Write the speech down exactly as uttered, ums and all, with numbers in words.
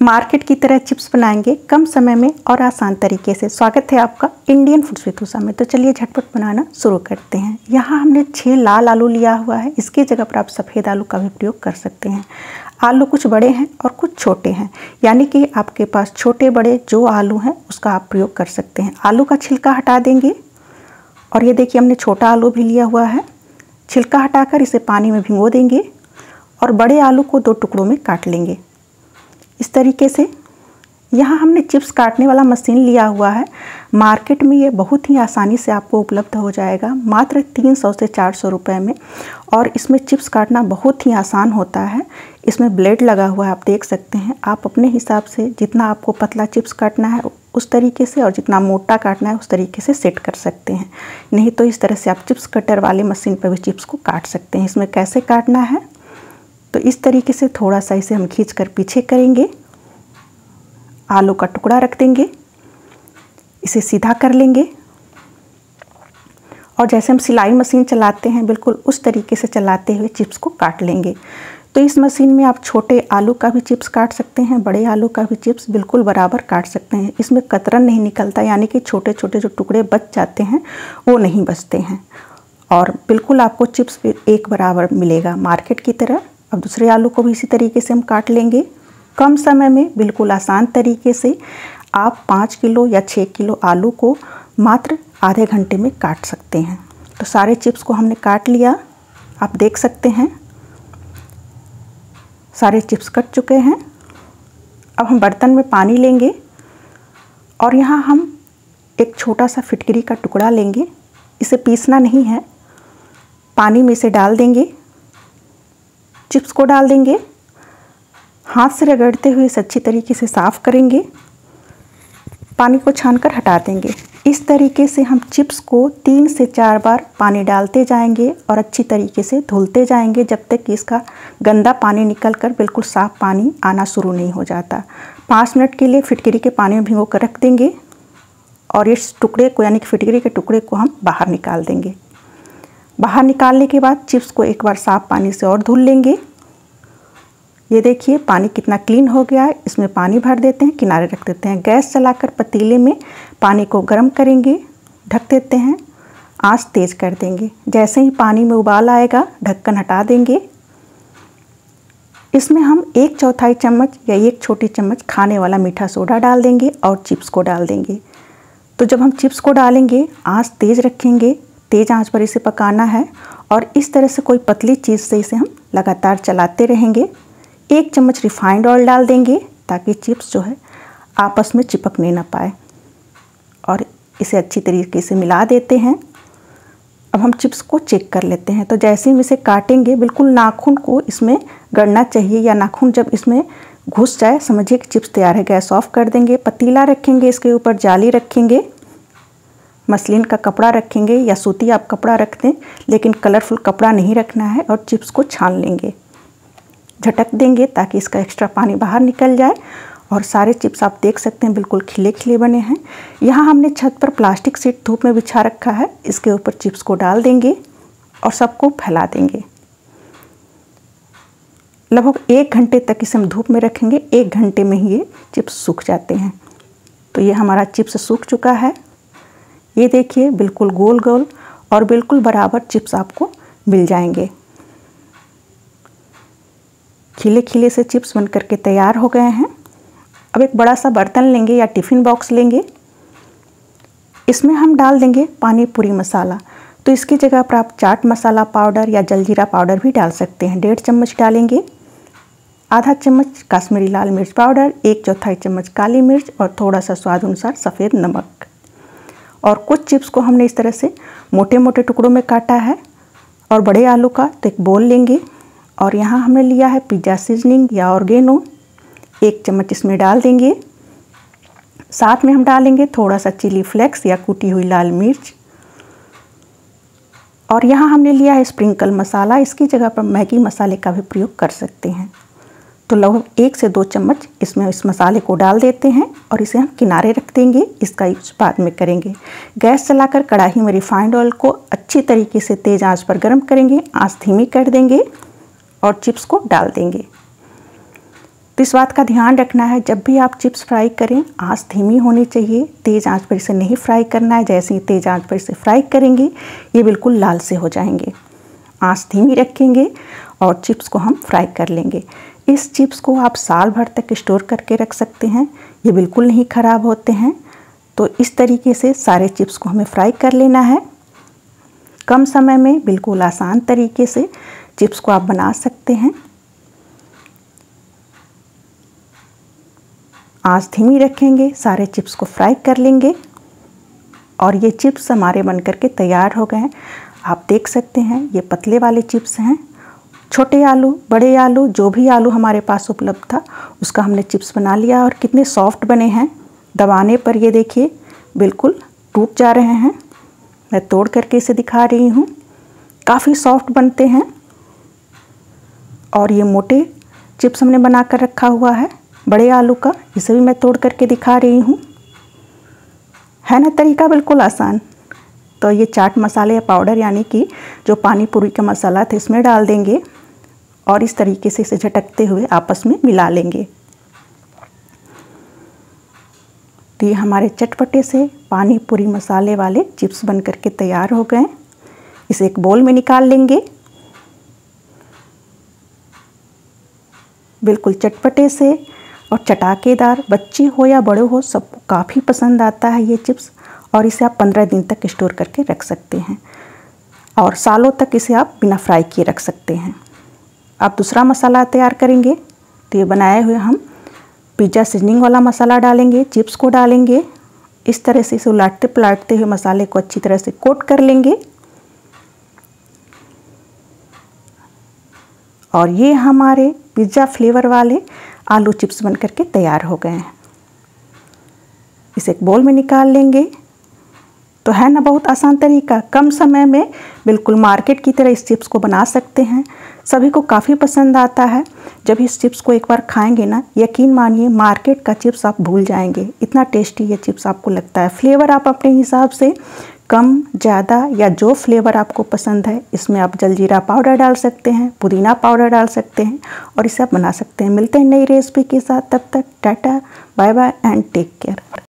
Market की तरह chips बनाएंगे कम समय में और आसान तरीके से। स्वागत है आपका इंडियन फूड्स विद उषा में। तो चलिए झटपट बनाना शुरू करते हैं। यहाँ हमने छः लाल आलू लिया हुआ है। इसकी जगह पर आप सफ़ेद आलू का भी प्रयोग कर सकते हैं। आलू कुछ बड़े हैं और कुछ छोटे हैं, यानी कि आपके पास छोटे बड़े जो आलू हैं उसका आप प्रयोग कर सकते हैं। आलू का छिलका हटा देंगे और ये देखिए हमने छोटा आलू भी लिया हुआ है। छिलका हटाकर इसे पानी में भिगो देंगे और बड़े आलू को दो टुकड़ों में काट लेंगे इस तरीके से। यहाँ हमने चिप्स काटने वाला मशीन लिया हुआ है। मार्केट में ये बहुत ही आसानी से आपको उपलब्ध हो जाएगा, मात्र तीन सौ से चार सौ रुपये में। और इसमें चिप्स काटना बहुत ही आसान होता है। इसमें ब्लेड लगा हुआ है, आप देख सकते हैं। आप अपने हिसाब से जितना आपको पतला चिप्स काटना है उस तरीके से और जितना मोटा काटना है उस तरीके से सेट कर सकते हैं। नहीं तो इस तरह से आप चिप्स कटर वाले मशीन पर भी चिप्स को काट सकते हैं। इसमें कैसे काटना है तो इस तरीके से थोड़ा सा इसे हम खींच कर पीछे करेंगे, आलू का टुकड़ा रख देंगे, इसे सीधा कर लेंगे और जैसे हम सिलाई मशीन चलाते हैं बिल्कुल उस तरीके से चलाते हुए चिप्स को काट लेंगे। तो इस मशीन में आप छोटे आलू का भी चिप्स काट सकते हैं, बड़े आलू का भी चिप्स बिल्कुल बराबर काट सकते हैं। इसमें कतरन नहीं निकलता, यानी कि छोटे छोटे जो टुकड़े बच जाते हैं वो नहीं बचते हैं और बिल्कुल आपको चिप्स एक बराबर मिलेगा मार्केट की तरह। अब दूसरे आलू को भी इसी तरीके से हम काट लेंगे। कम समय में बिल्कुल आसान तरीके से आप पाँच किलो या छः किलो आलू को मात्र आधे घंटे में काट सकते हैं। तो सारे चिप्स को हमने काट लिया, आप देख सकते हैं सारे चिप्स कट चुके हैं। अब हम बर्तन में पानी लेंगे और यहाँ हम एक छोटा सा फिटकरी का टुकड़ा लेंगे। इसे पीसना नहीं है, पानी में इसे डाल देंगे, चिप्स को डाल देंगे, हाथ से रगड़ते हुए इसे अच्छी तरीके से साफ़ करेंगे, पानी को छानकर हटा देंगे। इस तरीके से हम चिप्स को तीन से चार बार पानी डालते जाएंगे और अच्छी तरीके से धुलते जाएंगे जब तक कि इसका गंदा पानी निकलकर बिल्कुल साफ़ पानी आना शुरू नहीं हो जाता। पाँच मिनट के लिए फिटकरी के पानी में भिगो कर रख देंगे और इस टुकड़े को यानी कि फिटकरी के टुकड़े को हम बाहर निकाल देंगे। बाहर निकालने के बाद चिप्स को एक बार साफ़ पानी से और धुल लेंगे। ये देखिए पानी कितना क्लीन हो गया है। इसमें पानी भर देते हैं, किनारे रख देते हैं। गैस चलाकर पतीले में पानी को गर्म करेंगे, ढक देते हैं, आंच तेज़ कर देंगे। जैसे ही पानी में उबाल आएगा ढक्कन हटा देंगे। इसमें हम एक चौथाई चम्मच या एक छोटी चम्मच खाने वाला मीठा सोडा डाल देंगे और चिप्स को डाल देंगे। तो जब हम चिप्स को डालेंगे आंच तेज़ रखेंगे, तेज़ आंच पर इसे पकाना है और इस तरह से कोई पतली चीज़ से इसे हम लगातार चलाते रहेंगे। एक चम्मच रिफाइंड ऑयल डाल देंगे ताकि चिप्स जो है आपस में चिपकने ना पाए और इसे अच्छी तरीके से मिला देते हैं। अब हम चिप्स को चेक कर लेते हैं। तो जैसे हम इसे काटेंगे बिल्कुल नाखून को इसमें गड़ना चाहिए, या नाखून जब इसमें घुस जाए समझिए कि चिप्स तैयार है। गैस ऑफ कर देंगे, पतीला रखेंगे, इसके ऊपर जाली रखेंगे, मसलिन का कपड़ा रखेंगे या सूती आप कपड़ा रख दें, लेकिन कलरफुल कपड़ा नहीं रखना है। और चिप्स को छान लेंगे, झटक देंगे ताकि इसका एक्स्ट्रा पानी बाहर निकल जाए। और सारे चिप्स आप देख सकते हैं बिल्कुल खिले खिले बने हैं। यहाँ हमने छत पर प्लास्टिक शीट धूप में बिछा रखा है, इसके ऊपर चिप्स को डाल देंगे और सबको फैला देंगे। लगभग एक घंटे तक इसे हम धूप में रखेंगे। एक घंटे में ही ये चिप्स सूख जाते हैं। तो ये हमारा चिप्स सूख चुका है। ये देखिए बिल्कुल गोल गोल और बिल्कुल बराबर चिप्स आपको मिल जाएंगे। खिले खिले से चिप्स बन करके तैयार हो गए हैं। अब एक बड़ा सा बर्तन लेंगे या टिफ़िन बॉक्स लेंगे, इसमें हम डाल देंगे पानी पूरी मसाला। तो इसकी जगह पर आप चाट मसाला पाउडर या जलजीरा पाउडर भी डाल सकते हैं। डेढ़ चम्मच डालेंगे, आधा चम्मच काश्मीरी लाल मिर्च पाउडर, एक चौथाई चम्मच काली मिर्च और थोड़ा सा स्वाद अनुसार सफ़ेद नमक। और कुछ चिप्स को हमने इस तरह से मोटे मोटे टुकड़ों में काटा है। और बड़े आलू का तो एक बोल लेंगे और यहाँ हमने लिया है पिज़्ज़ा सीजनिंग या ऑर्गेनो, एक चम्मच इसमें डाल देंगे। साथ में हम डालेंगे थोड़ा सा चिली फ्लेक्स या कूटी हुई लाल मिर्च। और यहाँ हमने लिया है स्प्रिंकल मसाला, इसकी जगह पर मैगी मसाले का भी प्रयोग कर सकते हैं। तो लगभग एक से दो चम्मच इसमें इस मसाले को डाल देते हैं और इसे हम किनारे रख देंगे। इसका यूज बाद में करेंगे। गैस चलाकर कढ़ाई में रिफाइंड ऑयल को अच्छी तरीके से तेज़ आंच पर गर्म करेंगे, आंच धीमी कर देंगे और चिप्स को डाल देंगे। तो तो इस बात का ध्यान रखना है, जब भी आप चिप्स फ्राई करें आंच धीमी होनी चाहिए, तेज़ आंच पर इसे नहीं फ्राई करना है। जैसे ही तेज़ आंच पर इसे फ्राई करेंगे ये बिल्कुल लाल से हो जाएंगे। आंच धीमी रखेंगे और चिप्स को हम फ्राई कर लेंगे। इस चिप्स को आप साल भर तक स्टोर करके रख सकते हैं, ये बिल्कुल नहीं ख़राब होते हैं। तो इस तरीके से सारे चिप्स को हमें फ्राई कर लेना है। कम समय में बिल्कुल आसान तरीके से चिप्स को आप बना सकते हैं। आंच धीमी रखेंगे, सारे चिप्स को फ्राई कर लेंगे और ये चिप्स हमारे बनकर के तैयार हो गए हैं। आप देख सकते हैं ये पतले वाले चिप्स हैं। छोटे आलू, बड़े आलू, जो भी आलू हमारे पास उपलब्ध था उसका हमने चिप्स बना लिया और कितने सॉफ्ट बने हैं। दबाने पर ये देखिए बिल्कुल टूट जा रहे हैं। मैं तोड़ करके इसे दिखा रही हूँ, काफ़ी सॉफ्ट बनते हैं। और ये मोटे चिप्स हमने बना कर रखा हुआ है बड़े आलू का, इसे भी मैं तोड़ करके दिखा रही हूँ। है ना तरीका बिल्कुल आसान। तो ये चाट मसाले या पाउडर यानी कि जो पानी पूरी का मसाला था इसमें डाल देंगे और इस तरीके से इसे झटकते हुए आपस में मिला लेंगे। तो ये हमारे चटपटे से पानी पूरी मसाले वाले चिप्स बन करके तैयार हो गए। इसे एक बोल में निकाल लेंगे। बिल्कुल चटपटे से और चटाकेदार, बच्चे हो या बड़े हो सबको काफ़ी पसंद आता है ये चिप्स। और इसे आप पंद्रह दिन तक स्टोर करके रख सकते हैं और सालों तक इसे आप बिना फ्राई किए रख सकते हैं। आप दूसरा मसाला तैयार करेंगे तो ये बनाए हुए हम पिज़्ज़ा सीजनिंग वाला मसाला डालेंगे, चिप्स को डालेंगे। इस तरह से इसे उलटते पलटते हुए मसाले को अच्छी तरह से कोट कर लेंगे और ये हमारे पिज़्ज़ा फ्लेवर वाले आलू चिप्स बन करके तैयार हो गए हैं। इसे एक बोल में निकाल लेंगे। तो है ना बहुत आसान तरीका, कम समय में बिल्कुल मार्केट की तरह इस चिप्स को बना सकते हैं। सभी को काफ़ी पसंद आता है। जब इस चिप्स को एक बार खाएंगे ना, यकीन मानिए मार्केट का चिप्स आप भूल जाएंगे, इतना टेस्टी ये चिप्स आपको लगता है। फ्लेवर आप अपने हिसाब से कम ज़्यादा या जो फ्लेवर आपको पसंद है इसमें आप जलजीरा पाउडर डाल सकते हैं, पुदीना पाउडर डाल सकते हैं और इसे आप बना सकते हैं। मिलते हैं नई रेसिपी के साथ, तब तक tata bye bye and take care.